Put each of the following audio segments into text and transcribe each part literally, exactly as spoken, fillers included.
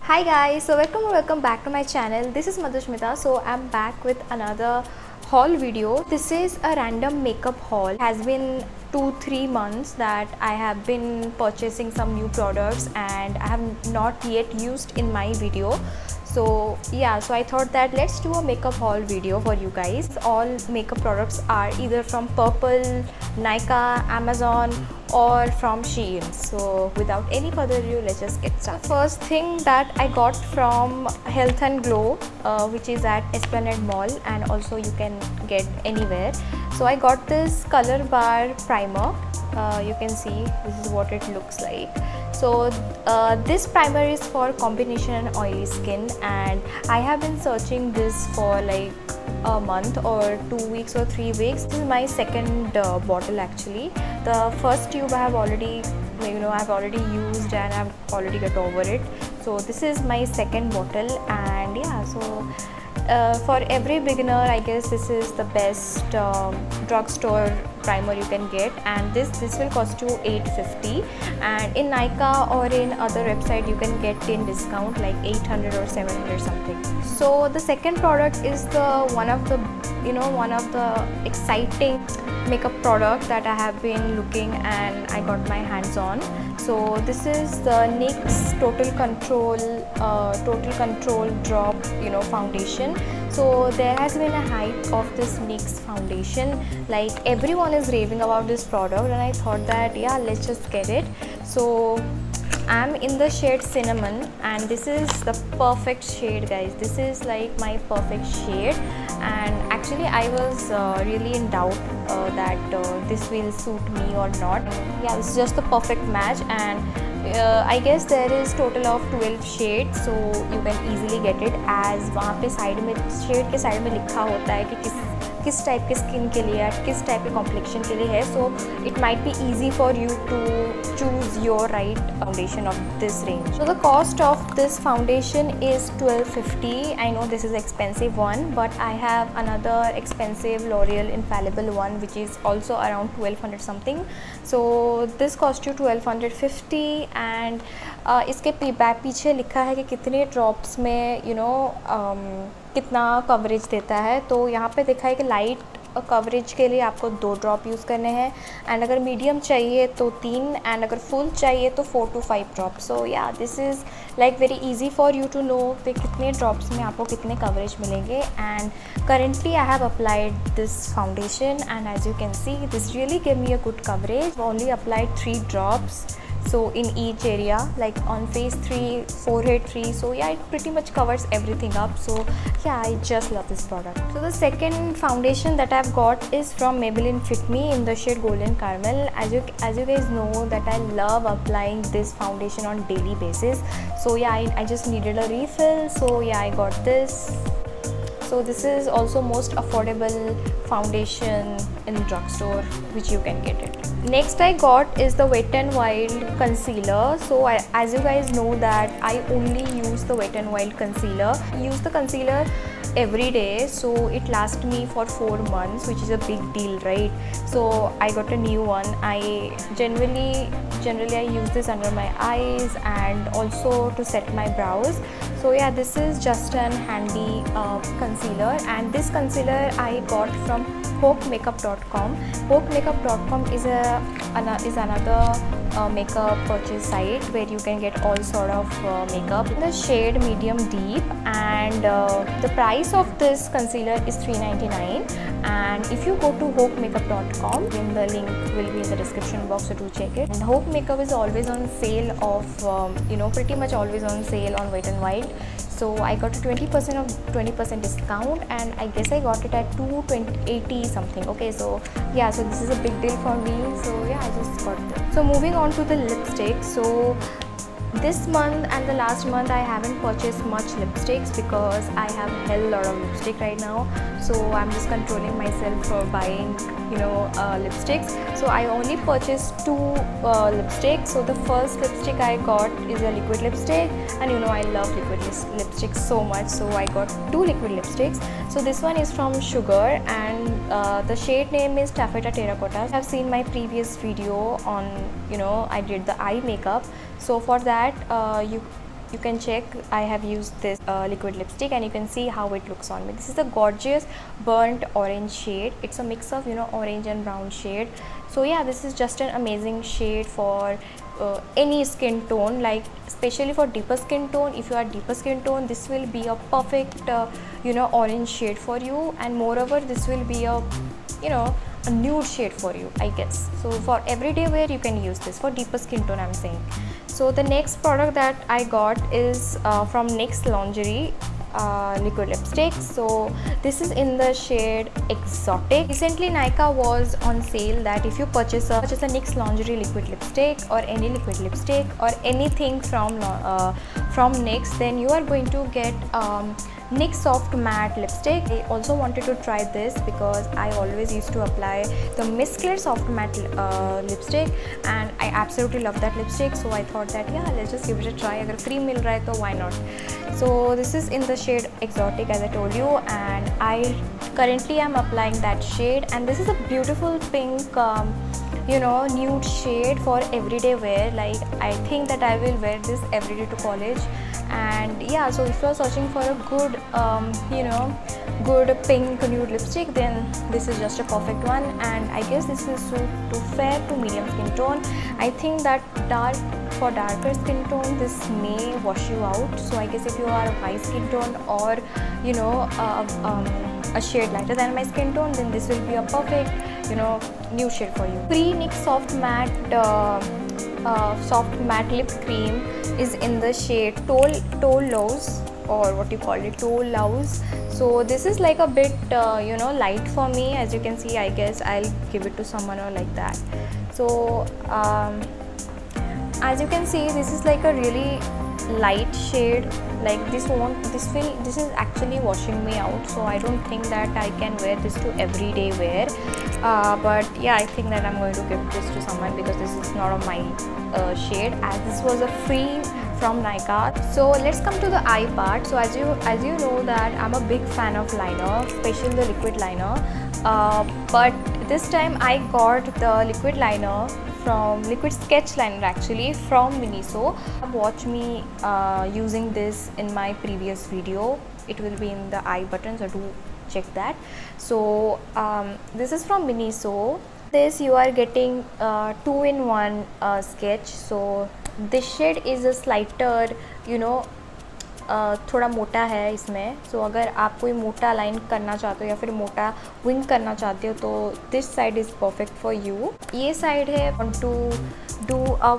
Hi guys, so welcome or welcome back to my channel. This is Madhushmita. So I'm back with another haul video. This is a random makeup haul. It has been two three months that I have been purchasing some new products and I have not yet used in my video. So yeah, so I thought that let's do a makeup haul video for you guys. All makeup products are either from Purplle, Nykaa, Amazon or from Shein. So without any further ado, let's just get started. The first thing that I got from Health and Glow, uh, which is at Esplanade Mall, and also you can get anywhere. So I got this color bar primer. Uh, you can see this is what it looks like. So uh, this primer is for combination and oily skin, and I have been searching this for like a month or two weeks or three weeks. This is my second uh, bottle actually. The first tube I have already, you know, I've already used and I've already got over it. So this is my second bottle, and yeah, so uh, for every beginner, I guess this is the best um, drugstore primer you can get, and this this will cost you eight fifty, and in Nykaa or in other website you can get in discount like eight hundred or seven hundred something. So the second product is the one of the you know one of the exciting makeup product that I have been looking and I got my hands on. So this is the NYX Total Control uh, Total Control Drop you know foundation. So there has been a hype of this NYX foundation, like everyone is raving about this product, and I thought that yeah, let's just get it. So I'm in the shade Cinnamon, and this is the perfect shade guys. This is like my perfect shade, and actually I was uh, really in doubt uh, that uh, this will suit me or not. Yeah, this is just the perfect match, and Uh, I guess there is total of twelve shades, so you can easily get it, as वहाँ पे side में shade के side में लिखा होता है कि किस किस टाइप के स्किन के लिए या किस टाइप के कॉम्प्लेक्शन के लिए है. So it might be easy for you to choose your right foundation of this range. So the cost of this foundation is twelve fifty. I know this is expensive one, but I have another expensive L'Oreal Infallible one which is also around twelve hundred something. So this cost you twelve fifty, and uh, इसके पीछे लिखा है कि कितने drops में you know कितना coverage देता है. तो यहाँ पे देखा है कि लाइट कवरेज के लिए आपको दो ड्रॉप यूज़ करने हैं, एंड अगर मीडियम चाहिए तो तीन, एंड अगर फुल चाहिए तो four to five drop. So yeah this is like very easy for you to know कि कितने ड्रॉप्स में आपको कितने कवरेज मिलेंगे. And currently I have applied this foundation, and as you can see this really give me a good coverage. Only applied three drops, so in each area, like on face three, forehead three. So yeah, it pretty much covers everything up. So yeah, I just love this product. So the second foundation that I've got is from Maybelline Fit Me in the shade Golden Caramel. As you as you guys know that I love applying this foundation on daily basis. So yeah, I, I just needed a refill, so yeah, I got this. So this is also most affordable foundation in drugstore which you can get it. Next I got is the Wet n Wild concealer. So I, as you guys know that I only use the Wet n Wild concealer. I use the concealer every day, so it lasts me for four months, which is a big deal, right? So I got a new one. I generally generally I use this under my eyes and also to set my brows. So yeah, this is just an handy uh, concealer, and this concealer I got from hope makeup dot com. hope makeup dot com is a an, is another uh, makeup purchase site where you can get all sort of uh, makeup in the shade medium deep, and uh, the price of this concealer is three ninety-nine. And if you go to hope makeup dot com, then the link will be in the description box, so do check it. And Hope Makeup is always on sale of um, you know pretty much always on sale on Wet n Wild. So I got a twenty percent of twenty percent discount, and I guess I got it at two eighty something. Okay, so yeah, so this is a big deal for me. So yeah, I just got this. So moving on to the lipstick. So this month and the last month I haven't purchased much lipsticks because I have a hell lot of lipstick right now. So I'm just controlling myself for buying you know uh, lipsticks. So I only purchased two uh, lipsticks. So the first lipstick I got is a liquid lipstick, and you know I love liquid lipstick so much, so I got two liquid lipsticks. So this one is from Sugar, and uh, the shade name is Taffeta Terracotta. I've seen my previous video on you know I did the eye makeup. So for that uh, you you can check, I have used this uh, liquid lipstick, and you can see how it looks on me. This is a gorgeous burnt orange shade. It's a mix of, you know, orange and brown shade. So yeah, this is just an amazing shade for uh, any skin tone, like especially for deeper skin tone. If you are deeper skin tone, this will be a perfect uh, you know, orange shade for you, and moreover this will be a, you know, a nude shade for you, I guess. So for everyday wear you can use this, for deeper skin tone I'm saying. So the next product that I got is uh, from NYX Lingerie uh, liquid lipstick. So this is in the shade Exotic. Recently Nykaa was on sale that if you purchase a, purchase a NYX Lingerie liquid lipstick or any liquid lipstick or anything from uh, from NYX, then you are going to get um, NYX Soft Matte Lipstick. I also wanted to try this because I always used to apply the Miss Claire Soft Matte uh, Lipstick, and I absolutely love that lipstick. So I thought that yeah, let's just give it a try. Agar free mil raha hai, to why not? So this is in the shade Exotic, as I told you, and I currently am applying that shade, and this is a beautiful pink um, you know, nude shade for everyday wear. Like I think that I will wear this every day to college. And yeah, so if you are searching for a good um, you know, good pink nude lipstick, then this is just a perfect one. And I guess this is suit to fair to medium skin tone. I think that dark, for darker skin tone this may wash you out. So I guess if you are a high skin tone or, you know, uh, um, a shade lighter than my skin tone, then this will be a perfect, you know, nude shade for you. Pre NYX Soft Matte uh, uh, Soft Matte Lip Cream is in the shade Toll Toll Lows, or what you call it, Toll Lows. So this is like a bit uh, you know, light for me. As you can see, I guess I'll give it to someone or like that. So um, as you can see, this is like a really light shade. Like this won't, this will, this is actually washing me out. So I don't think that I can wear this to everyday wear. Uh, but yeah, I think that I'm going to give this to someone because this is not of my uh, shade, as this was a free from Nykaa. So let's come to the eye part. So as you as you know that I'm a big fan of liner, especially the liquid liner. Uh, but this time I got the liquid liner from liquid sketch liner, actually from Miniso. Watch me uh, using this in my previous video. It will be in the I button, so do check that. So um, this is from Miniso. This you are getting uh, two in one uh, sketch. So this shade is a slighter, you know, Uh, थोड़ा मोटा है इसमें. सो so, अगर आप कोई मोटा line करना चाहते हो या फिर मोटा विंग करना चाहते हो, तो this side is perfect for you. ये साइड है want to do a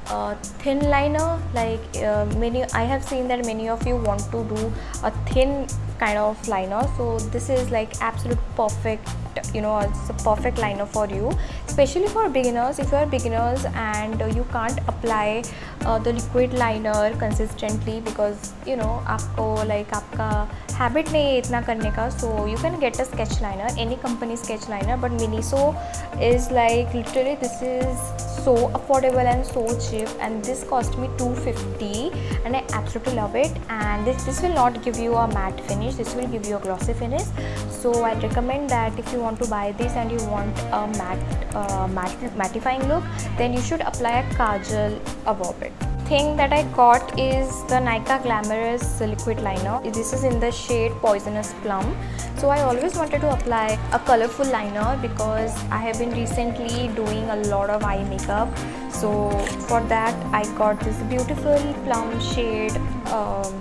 thin liner, like uh, many I have seen that many of you want to do a thin kind of liner. So this is like absolute perfect, you know, it's a perfect liner for you, especially for beginners. If you are beginners and uh, you can't apply uh, the liquid liner consistently because you know आपको like आपका habit नहीं है इतना करने का, so you can get a sketch liner, any company sketch liner. But Miniso is like literally, this is so affordable and so cheap, and this cost me two fifty, and I absolutely love it. And this this will not give you a matte finish, this will give you a glossy finish. So I recommend that if you want to buy this and you want a matte uh, matte mattifying look, then you should apply a kajal above it. Thing that I got is the Nykaa Glamorous liquid liner. This is in the shade Poisonous Plum. So I always wanted to apply a colorful liner because I have been recently doing a lot of eye makeup. So for that I got this beautiful plum shade um,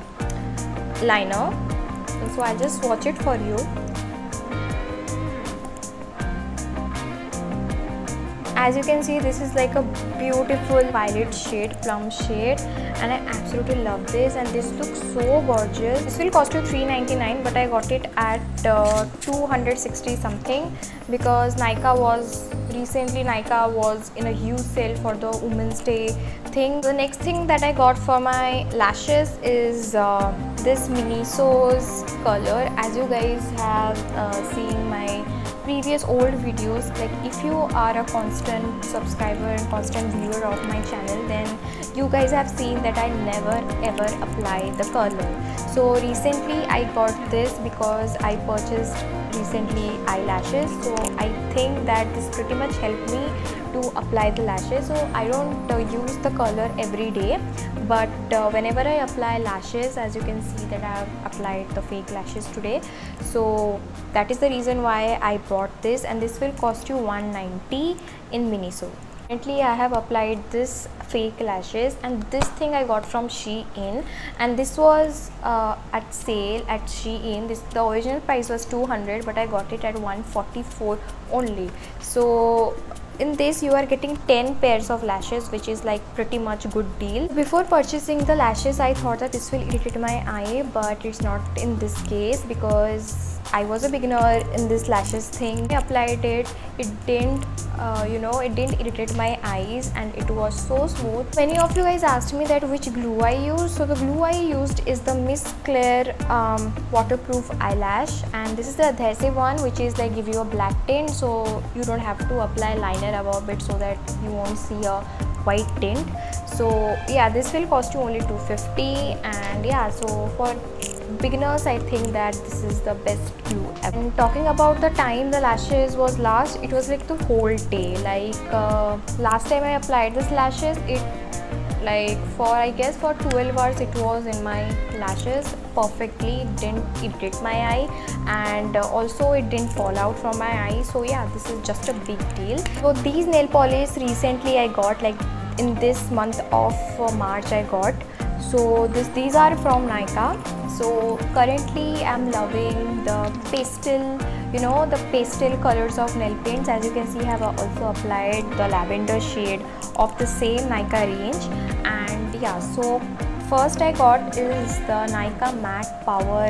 liner. So I just swatch it for you. As you can see, this is like a beautiful violet shade, plum shade, and I absolutely love this, and this looks so gorgeous. This will cost you three ninety-nine, but I got it at uh, two hundred sixty something because Nykaa was recently Nykaa was in a huge sale for the Women's Day thing. The next thing that I got for my lashes is uh, this Miniso's color. As you guys have uh, seen my previous old videos, like if you are a constant subscriber and constant viewer of my channel, then you guys have seen that I never ever apply the curler. So recently I got this because I purchased recently eyelashes, so I think that this pretty much helped me to apply the lashes. So I don't uh, use the curler every day, but uh, whenever I apply lashes, as you can see that I have applied the fake lashes today, so that is the reason why I bought this, and this will cost you one ninety in Miniso. Currently I have applied this fake lashes, and this thing I got from Shein, and this was uh, at sale at Shein. This the original price was two hundred, but I got it at one forty-four only. So in this you are getting ten pairs of lashes, which is like pretty much good deal. Before purchasing the lashes, I thought that this will irritate my eye, but it's not in this case because I was a beginner in this lashes thing. I applied it, it didn't uh, you know it didn't irritate my eyes, and it was so smooth. Many of you guys asked me that which glue I used. So the glue I used is the Miss Claire um, waterproof eyelash, and this is the adhesive one, which is like give you a black tint, so you don't have to apply liner above it so that you won't see a white tint. So yeah, this will cost you only two fifty, and yeah, so for beginners I think that this is the best glue ever. And talking about the time the lashes was last, it was like the whole day. Like uh, last time I applied this lashes, it like for I guess for twelve hours it was in my lashes perfectly. It didn't irritate my eye, and uh, also it didn't fall out from my eye. So yeah, this is just a big deal. So these nail polish recently I got, like in this month of uh, March I got. So this these are from Nykaa. So currently I'm loving the pastel, you know, the pastel colors of nail paints. As you can see, I have also applied the lavender shade of the same Nykaa range. And yeah, so first I got is the Nykaa matte power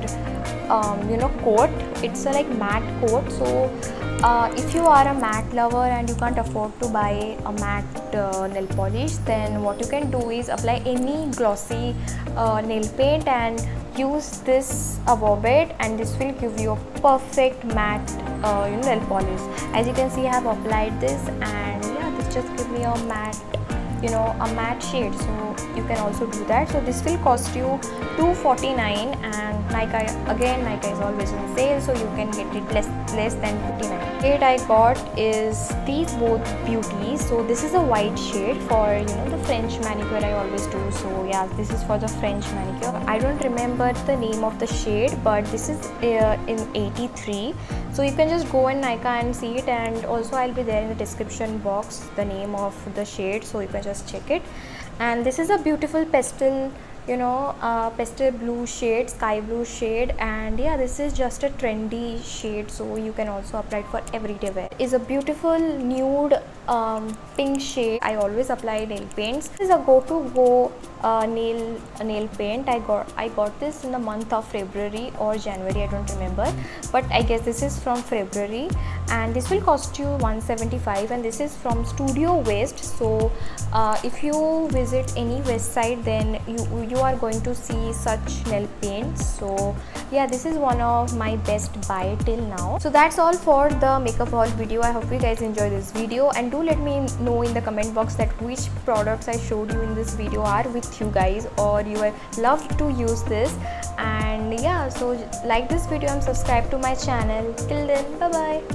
um, you know coat. It's a like matte coat. So uh, if you are a matte lover and you can't afford to buy a matte uh, nail polish, then what you can do is apply any glossy uh, nail paint and use this above it, and this will give you a perfect matte uh, you know, nail polish. As you can see, I have applied this, and yeah, this just gives me a matte, you know, a matte shade. So you can also do that. So this will cost you two forty-nine, and Nykaa, again Nykaa is always on sale, so you can get it less less than fifty-nine. Shade I got is these both beauties. So this is a white shade for, you know, the French manicure I always do. So yeah, this is for the French manicure. I don't remember the name of the shade, but this is uh, in eighty-three. So you can just go in Nykaa and see it, and also I'll be there in the description box the name of the shade, so you can just check it. And this is a beautiful pastel, you know, uh, pastel blue shade, sky blue shade, and yeah, this is just a trendy shade, so you can also apply it for everyday wear. Is a beautiful nude um, pink shade. I always apply nail paints. This is a go to go uh, nail uh, nail paint. I got I got this in the month of February or January, I don't remember, but I guess this is from February, and this will cost you one seventy-five, and this is from Studio West. So uh, if you visit any website, then you you are going to see such nail paints. So yeah, this is one of my best buy till now. So that's all for the makeup haul video. I hope you guys enjoy this video, and do let me know in the comment box that which products I showed you in this video are with you guys, or you have loved to use this. And yeah, so like this video and subscribe to my channel. Till then, bye bye.